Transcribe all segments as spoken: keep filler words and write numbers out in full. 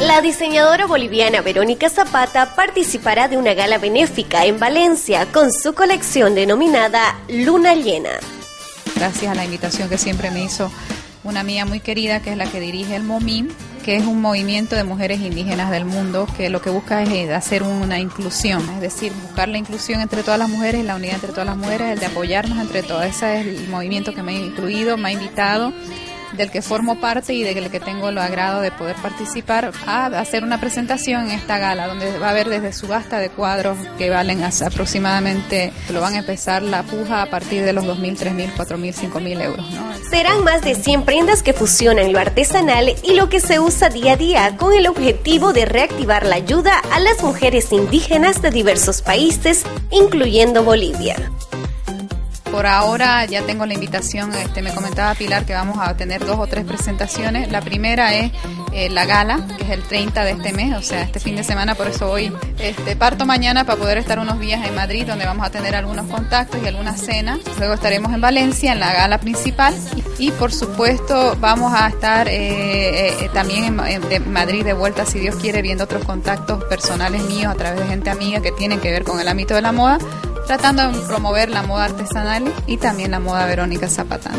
La diseñadora boliviana Verónica Zapata participará de una gala benéfica en Valencia con su colección denominada Luna Llena. Gracias a la invitación que siempre me hizo una amiga muy querida, que es la que dirige el MOMIN, que es un movimiento de mujeres indígenas del mundo que lo que busca es hacer una inclusión, es decir, buscar la inclusión entre todas las mujeres, la unidad entre todas las mujeres, el de apoyarnos entre todas. Ese es el movimiento que me ha incluido, me ha invitado, del que formo parte y del que tengo el agrado de poder participar, a hacer una presentación en esta gala, donde va a haber desde subasta de cuadros que valen aproximadamente, lo van a empezar la puja a partir de los dos mil, tres mil, cuatro mil, cinco mil euros, ¿no? Serán más de cien prendas que fusionan lo artesanal y lo que se usa día a día, con el objetivo de reactivar la ayuda a las mujeres indígenas de diversos países, incluyendo Bolivia. Por ahora ya tengo la invitación, este, me comentaba Pilar que vamos a tener dos o tres presentaciones. La primera es eh, la gala, que es el treinta de este mes, o sea, este fin de semana, por eso hoy este, parto mañana para poder estar unos días en Madrid, donde vamos a tener algunos contactos y alguna cena. Luego estaremos en Valencia, en la gala principal, y, y por supuesto vamos a estar eh, eh, también en, en de Madrid de vuelta, si Dios quiere, viendo otros contactos personales míos a través de gente amiga que tienen que ver con el ámbito de la moda, tratando de promover la moda artesanal y también la moda Verónica Zapata,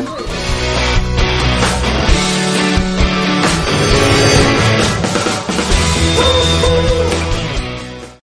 ¿no?